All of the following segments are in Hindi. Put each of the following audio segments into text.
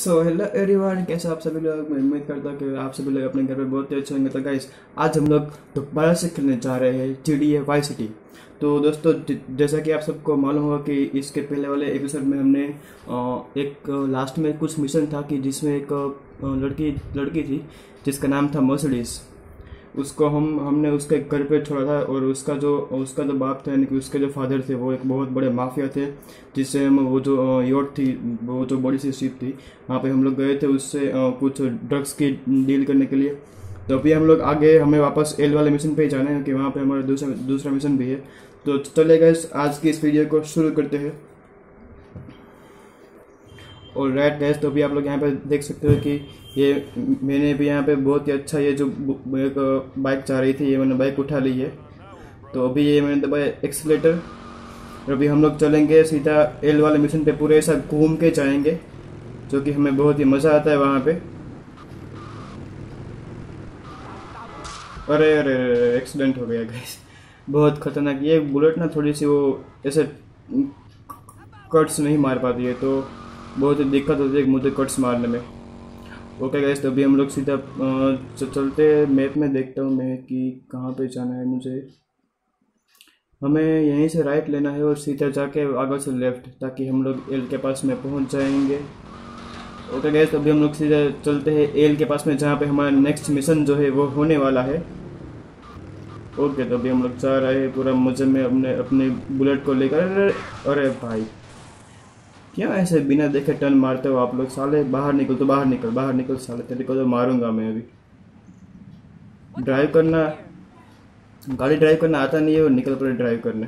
सो हेलो एवरीवन, कैसे आप सभी लोग। मैं उम्मीद करता हूँ कि आप सभी लोग अपने घर पे बहुत ही अच्छे होंगे। तो गाइस, आज हम लोग दोबारा से खेलने जा रहे हैं GTA वाई सिटी। तो दोस्तों, जैसा कि आप सबको मालूम होगा कि इसके पहले वाले एपिसोड में हमने एक लास्ट में कुछ मिशन था कि जिसमें एक लड़की थी जिसका नाम था मर्सिडीज। उसको हमने उसके घर पे छोड़ा था और उसका जो बाप था, यानी कि उसके जो फादर थे, वो एक बहुत बड़े माफिया थे। जिससे हम वो जो योट थी, वो जो बड़ी सी शिप थी, वहाँ पे हम लोग गए थे उससे कुछ ड्रग्स की डील करने के लिए। तो अभी हम लोग आगे हमें वापस एल वाले मिशन पे ही जाना है क्योंकि वहाँ पे हमारा दूसरा मिशन भी है। तो चलेगा, आज की इस वीडियो को शुरू करते हैं। और राइट गैस, तो अभी आप लोग यहाँ पे देख सकते हो कि ये मैंने भी यहाँ पे बहुत ही अच्छा, ये जो एक बाइक चाह रही थी, ये मैंने बाइक उठा ली है। तो अभी ये मैंने दबाया एक्सीलेटर और अभी हम लोग चलेंगे सीधा एल वाले मिशन पे। पूरे ऐसा घूम के जाएंगे जो कि हमें बहुत ही मज़ा आता है वहाँ पे। अरे अरे अरे, एक्सीडेंट हो गया गैस, बहुत खतरनाक। ये बुलेट ना थोड़ी सी वो ऐसे कट्स नहीं मार पाती है, तो बहुत ही दिक्कत होती है मुझे कट्स मारने में। ओके गाइस, तो अभी हम लोग सीधा चलते मैप में देखता हूँ मैं कि कहाँ पे जाना है मुझे। हमें यहीं से राइट लेना है और सीधा जाके आगे से लेफ्ट, ताकि हम लोग एल के पास में पहुँच जाएंगे। ओके गाइस, तो अभी हम लोग सीधा चलते हैं एल के पास में, जहाँ पे हमारा नेक्स्ट मिशन जो है वो होने वाला है। ओके, तो अभी हम लोग जा रहे हैं पूरा मजे में अपने बुलेट को लेकर। अरे भाई, क्या ऐसे बिना देखे टर्न मारते हो आप लोग? साले बाहर निकल, तो बाहर निकल साले, तेरे को तो मारूंगा मैं अभी। गाड़ी ड्राइव करना आता नहीं है और निकल पड़े ड्राइव करने।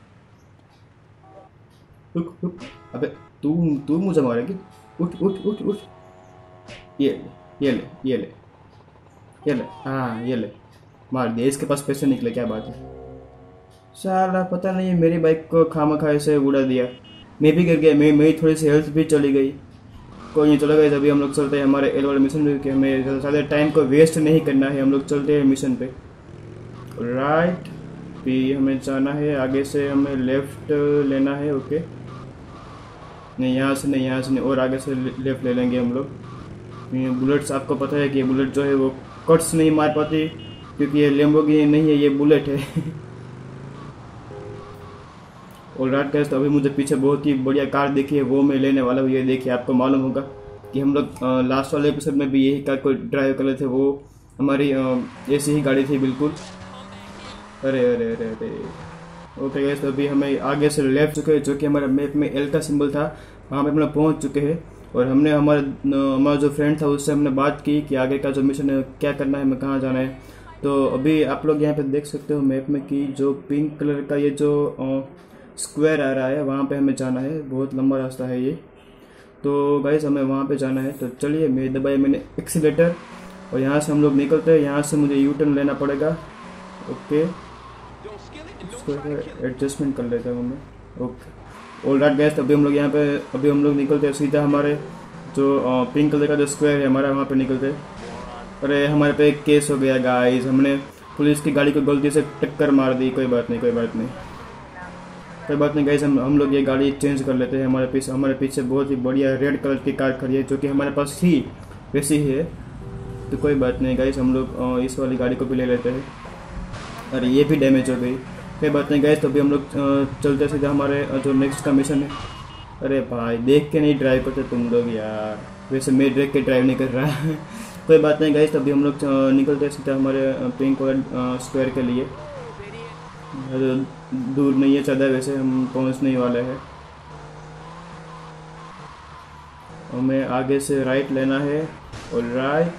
रुक, अबे तू मुझे मारेगी? उठ उठ उठ उठ। ये ले, हाँ ये ले, मार दिया। इसके पास पैसे निकले, क्या बात है। साला पता नहीं मेरी बाइक को खामखा ऐसे उड़ा दिया। मैं भी गिर गया, मेरी थोड़ी सी हेल्थ भी चली गई। कोई नहीं, चला गया। अभी हम लोग चलते हैं हमारे एल वाले मिशन पे, कि हमें ज़्यादा टाइम को वेस्ट नहीं करना है। हम लोग चलते हैं मिशन पे। राइट भी हमें जाना है, आगे से हमें लेफ्ट लेना है। ओके, नहीं यहाँ से नहीं, और आगे से लेफ्ट ले लेंगे हम लोग। ये बुलेट्स, आपको पता है कि ये बुलेट जो है वो कट्स नहीं मार पाती, क्योंकि ये लैम्बोर्गिनी नहीं है, ये बुलेट है। और राइट गैस, तो अभी मुझे पीछे बहुत ही बढ़िया कार दिखी है, वो मैं लेने वाला हूँ। ये देखिए, आपको मालूम होगा कि हम लोग लास्ट वाले एपिसोड में भी यही कार को ड्राइव कर रहे थे। वो हमारी ऐसी ही गाड़ी थी बिल्कुल। अरे अरे अरे अरे। ओके गैस, तो अभी हमें आगे से लेफ्ट चुके हैं, जो कि हमारे मैप में एल का सिंबल था, वहाँ पे हम लोग पहुँच चुके हैं। और हमने हमारा जो फ्रेंड था उससे हमने बात की कि आगे का जो मिशन है क्या करना है, हमें कहाँ जाना है। तो अभी आप लोग यहाँ पे देख सकते हो मैप में कि जो पिंक कलर का ये जो स्क्वायर आ रहा है, वहाँ पे हमें जाना है। बहुत लंबा रास्ता है ये। तो गाइस, हमें वहाँ पे जाना है। तो चलिए, मैंने एक्सीलेटर और यहाँ से हम लोग निकलते हैं। यहाँ से मुझे यू टर्न लेना पड़ेगा। ओके, इसको एडजस्टमेंट कर लेते हैं हमें। ओके, ऑल राइट गाइस, तो अभी हम लोग निकलते हैं सीधा हमारे जो पिंक कलर का जो स्क्वायर है हमारा, वहाँ पे निकलते हैं। अरे हमारे पे एक केस हो गया गाइस, हमने पुलिस की गाड़ी को गलती से टक्कर मार दी। कोई बात नहीं गाइस, हम लोग ये गाड़ी चेंज कर लेते हैं। हमारे पीछे बहुत ही बढ़िया रेड कलर की कार खड़ी है, जो कि हमारे पास थी वैसी ही है। तो कोई बात नहीं गाइस, हम लोग इस वाली गाड़ी को भी ले लेते हैं। अरे ये भी डैमेज हो गई, कोई बात नहीं गाइस। तो अभी हम लोग चलते सीधा हमारे जो नेक्स्ट का मिशन है। अरे भाई, देख के नहीं ड्राइव करते तुम लोग यार। वैसे मैं देख के ड्राइव नहीं कर रहा। कोई बात नहीं गाइस, तभी हम लोग निकलते सीधा हमारे पिंक वाले स्क्वायर के लिए। दूर नहीं है ज़्यादा, वैसे हम पहुंचने ही वाले हैं। हमें आगे से राइट लेना है। और राइट,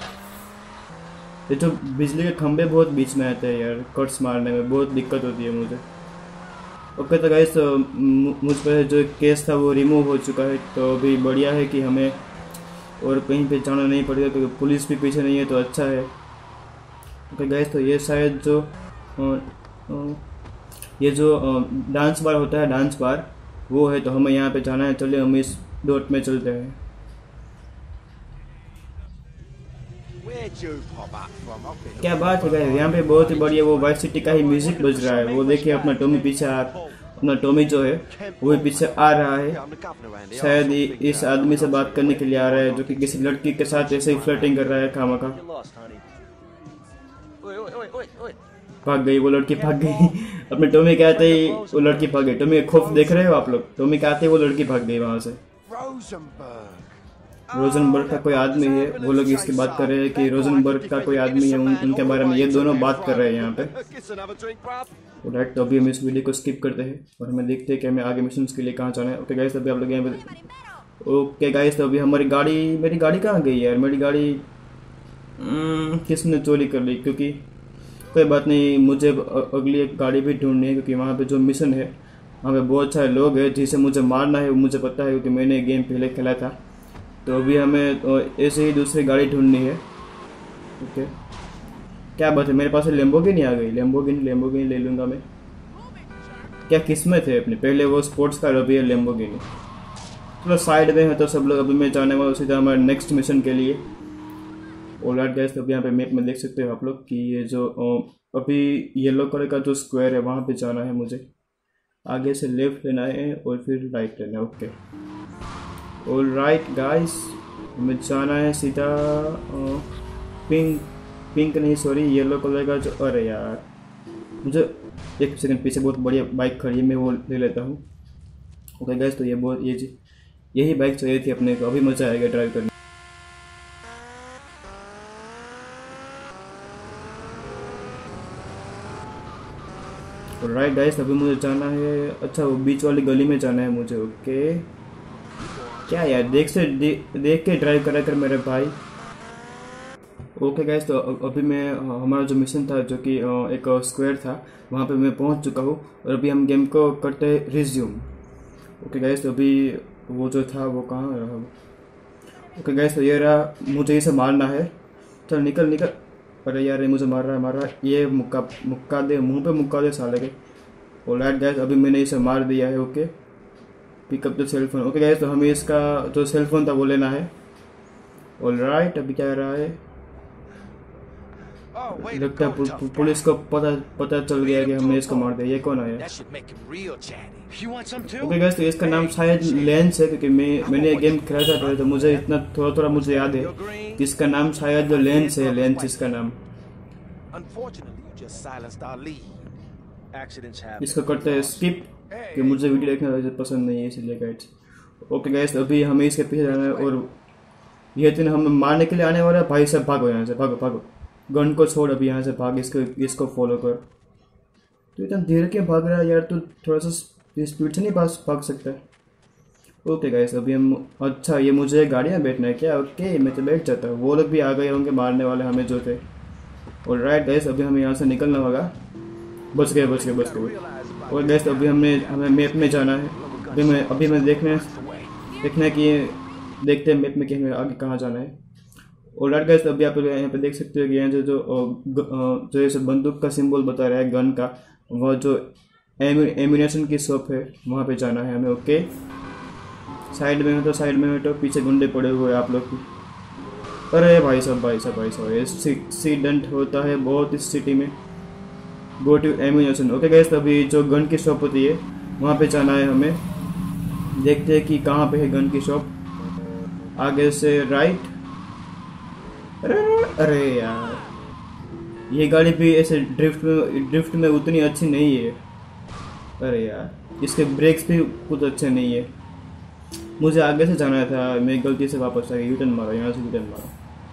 ये जो बिजली के खंभे बहुत बीच में आते हैं यार, कट्स मारने में बहुत दिक्कत होती है मुझे। ओके, तो गाइस, मुझ पर जो केस था वो रिमूव हो चुका है। तो अभी बढ़िया है कि हमें और कहीं पे जाना नहीं पड़ेगा, क्योंकि पुलिस भी पीछे नहीं है, तो अच्छा है। ओके गाइस, तो ये शायद जो डांस बार होता है, डांस बार वो है। तो हमें यहाँ पे जाना है। चलिए, हम इस डॉट में चलते हैं। क्या बात है गाइस, यहाँ पे बहुत ही बढ़िया वो वाइस सिटी का ही म्यूजिक बज रहा है। वो देखिए, अपना टॉमी पीछे अपना टॉमी जो है वो भी पीछे आ रहा है। शायद इस आदमी से बात करने के लिए आ रहा है जो कि किसी लड़की के साथ ऐसे ही फ्लर्टिंग कर रहा है खामखा। भाग गई वो लड़की, भाग गई। अपने टॉमी के आते ही वो लड़की भाग गई। टॉमी का खौफ देख रहे हो आप लोग? टॉमी के आते ही वो लड़की भाग गई वहां से। रोजनबर्ग का कोई आदमी है, वो लोग इसकी बात कर रहे हैं कि रोजनबर्ग का कोई आदमी है, उनके बारे में ये दोनों बात कर रहे हैं यहाँ पे। राइट, तो अभी हम इस वीडियो को स्किप करते हैं और हमें देखते हैं कि हमें आगे मिशन के लिए कहाँ जाना है। ओके गाइस, अभी आप लोग यहाँ पे। ओके गाइस, तो अभी हमारी गाड़ी, मेरी गाड़ी कहाँ गई यार? मेरी गाड़ी किसने चोरी कर ली? क्योंकि कोई बात नहीं, मुझे अगली एक गाड़ी भी ढूंढनी है क्योंकि वहाँ पे जो मिशन है वहाँ पे बहुत सारे लोग हैं जिसे मुझे मारना है, वो मुझे पता है क्योंकि मैंने गेम पहले खेला था। तो अभी हमें ऐसे ही दूसरी गाड़ी ढूंढनी है। ओके, क्या बात है, मेरे पास लैम्बोर्गिनी आ गई। लैम्बोर्गिनी ले लूँगा मैं। क्या किस्मत है अपनी, पहले वो स्पोर्ट्स कार, अभी है लैम्बोर्गिनी। चलो साइड में है तो सब लोग। अभी मैं जाने वाला सीधा हमारे नेक्स्ट मिशन के लिए। ऑलराइट गाइस, तो अभी यहाँ पे मैप में देख सकते हो आप लोग कि ये जो अभी येलो कलर का जो स्क्वायर है वहाँ पे जाना है मुझे। आगे से लेफ्ट लेना है और फिर राइट लेना है। ओके ऑलराइट गाइस, हमें जाना है सीधा पिंक नहीं सॉरी येलो कलर का जो, अरे यार मुझे एक सेकंड, पीछे बहुत बढ़िया बाइक खड़ी है, मैं वो ले लेता हूँ। ओके गाइस, तो ये बहुत यही बाइक चाहिए थी अपने को। अभी मज़ा आएगा ड्राइव करने। राइट गाइस, अभी मुझे जाना है, अच्छा वो बीच वाली गली में जाना है मुझे। ओके क्या यार, देख के ड्राइव करा कर मेरे भाई। ओके गाइस, तो अभी मैं हमारा जो मिशन था जो कि एक स्क्वायर था वहाँ पे मैं पहुँच चुका हूँ और अभी हम गेम को करते हैं रिज्यूम। ओके गाइस, तो अभी वो जो था वो कहाँ रहा? ओके गाइस, तो ये रहा, मुझे इसे मारना है। चल निकल। अरे यार ये मुझे मार रहा है। ये मुक्का दे, मुंह पे मुक्का दे साले के। ऑलराइट गाइस, अभी मैंने इसे मार दिया है। Okay, pick up the cell phone. Okay guys, तो हमें इसका जो सेल फोन था वो लेना है। ऑलराइट, अभी क्या रहा है? लगता है पुलिस को पता चल गया कि हमने इसको मार दिया। ये कौन आया? ओके गाइस, तो इसका नाम शायद लेंस है क्योंकि मैंने गेम खेला था पहले, तो मुझे इतना थोड़ा मुझे याद है कि इसका नाम शायद जो लेंस है, लेंस इसका नाम। इसको करते हैं स्किप कि मुझे वीडियो देखना पसंद नहीं है इसलिए गाइस। ओके गाइस, अभी हमें इसके पीछे जाना है और ये दिन हमें मारने के लिए आने वाला है। भाई साहब भागो यहाँ से, भागो। गन को छोड़, अभी यहाँ से भाग, इसको फॉलो कर। तो इतना धीरे क्यों भाग रहा है यार? तू थोड़ा सा स्पीड से नहीं भाग सकता है? ओके गाइस, अभी हम, अच्छा ये मुझे गाड़ियाँ बैठना है क्या? ओके मैं तो बैठ जाता हूँ। वो लोग भी आ गए होंगे मारने वाले हमें जो थे। और राइट गाइस, अभी हमें यहाँ से निकलना होगा। बच गए। और गाइस, तो अभी हमें मैप में जाना है। अभी मैं देखना है कि देखते हैं मैप में कि हमें आगे कहाँ जाना है। और राइट गाइस, तो अभी आप यहाँ पे देख सकते हो कि यहाँ जो ये सब बंदूक का सिंबल बता रहा है, गन का, वह जो एम्यूनेशन की शॉप है वहाँ पे जाना है हमें। ओके, साइड में हटो, पीछे गुंडे पड़े हुए हैं आप लोग की। अरे भाई साहब एक्सीडेंट होता है बहुत इस सिटी में। Go to ammunition. Okay guys, तो अभी जो गन की शॉप होती है वहाँ पे जाना है हमें। देखते हैं कि कहाँ पे है गन की शॉप। आगे से राइट। अरे यार, ये गाड़ी भी ऐसे ड्रिफ्ट में उतनी अच्छी नहीं है। अरे यार, इसके ब्रेक्स भी कुछ अच्छे नहीं है। मुझे आगे से जाना था, मैं गलती से वापस आ गया, यूटर्न मारा, यहाँ से यूटर्न मारा।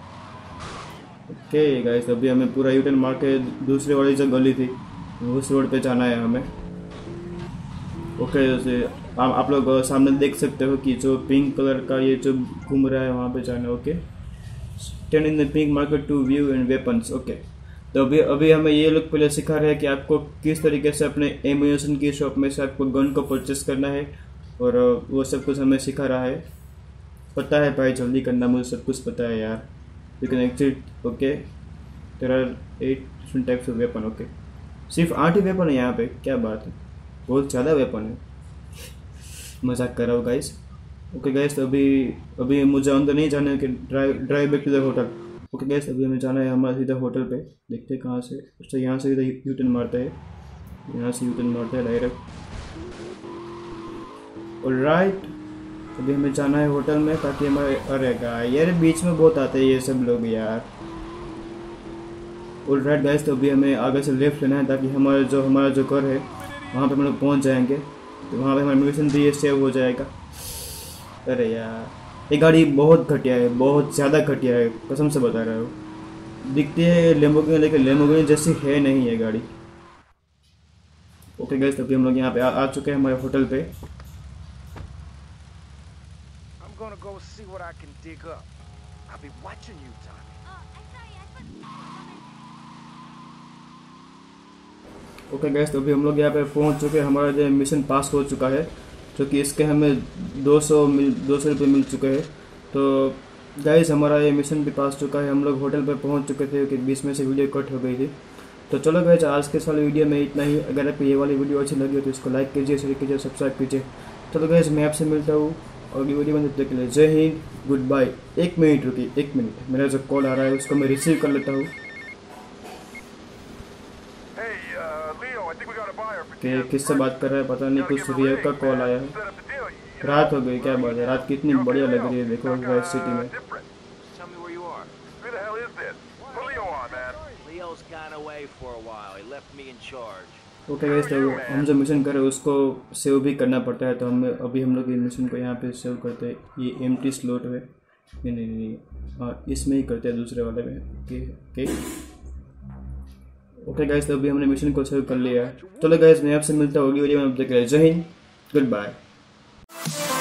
ओके गाइस, अभी हमें पूरा यूटर्न मार के दूसरी वाली जो गली थी उस रोड पे जाना है हमें। ओके, जैसे आप लोग सामने देख सकते हो कि जो पिंक कलर का ये जो घूम रहा है वहाँ पे जाना है। Okay, stand in the pink market to view and weapons. Okay, तो अभी हमें ये लोग पहले सिखा रहे हैं कि आपको किस तरीके से अपने एम्यूनेशन की शॉप में से आपको गन को परचेस करना है और वो सब कुछ हमें सिखा रहा है। पता है भाई, जल्दी करना, मुझे सब कुछ पता है यार। You can exit. Okay, there are 8 different types of weapon. Okay, सिर्फ 8 ही वेपन है यहाँ पे? क्या बात है, बहुत ज़्यादा वेपन है। मजाक कर रहा हूँ गाइस। ओके गाइस, तो अभी मुझे अंदर नहीं जाना है कि drive back to the hotel. Okay guys, अभी हमें जाना है हमारा सीधा होटल पे। देखते हैं कहाँ से। अच्छा, यहाँ से यूटर्न मारता है, डायरेक्ट। ऑलराइट, अभी हमें जाना है होटल में ताकि हमारे, अरे गाइस यार बीच में बहुत आते हैं ये सब लोग यार। ऑलराइट गाइस, तो अभी हमें आगे से लेफ्ट लेना है ताकि हमारा जो घर है वहाँ पे हम लोग पहुँच जाएंगे, तो वहाँ पे हमारा मिशन भी ये सेव हो जाएगा। अरे यार ये गाड़ी बहुत घटिया है, बहुत ज़्यादा घटिया है, कसम से बता रहा हूँ। दिखती है लेम्बोर्गिनी, लेकिन लेम्बोर्गिनी जैसी है नहीं है गाड़ी। ओके गाइस, तो अभी हम लोग यहाँ पे आ चुके हैं हमारे होटल पे। ओके गाइस, तो अभी हम लोग यहाँ पे पहुँच चुके हैं। हमारा जो मिशन पास हो चुका है, जो कि इसके हमें 200 रुपये मिल चुके हैं। तो गाइस हमारा ये मिशन भी पास चुका है। हम लोग होटल पे पहुँच चुके थे कि बीच में से वीडियो कट हो गई थी। तो चलो गाइस, आज के वाले वीडियो में इतना ही। अगर आपको ये वाली वीडियो अच्छी लगी हो तो इसको लाइक कीजिए, शेयर कीजिए, सब्सक्राइब कीजिए। चलो गाइस, मैं आपसे मिलता हूँ अगली वीडियो में। तब तक के लिए जय हिंद, गुड बाय। 1 मिनट रुकिए, 1 मिनट, मेरा जो कॉल आ रहा है उसको मैं रिसीव कर लेता हूँ। कि किससे बात कर रहा है पता नहीं, कुछ रियर का कॉल आया है। रात हो गई, क्या बात है, रात कितनी बढ़िया लग रही है देखो वाइस सिटी में। ओके गाइस, तो हम जो मिशन कर रहे हैं उसको सेव भी करना पड़ता है, तो हम लोग ये मिशन को यहाँ पे सेव करते हैं। ये एम्प्टी स्लॉट है, नहीं, हाँ इसमें ही करते हैं, दूसरे वाले में। ओके गाइस, तो अभी हमने मिशन को सेव कर लिया है। चलो गाइस, मैं आपसे मिलता हूँ अगली वीडियो में। अब तक जय हिंद, गुड बाय।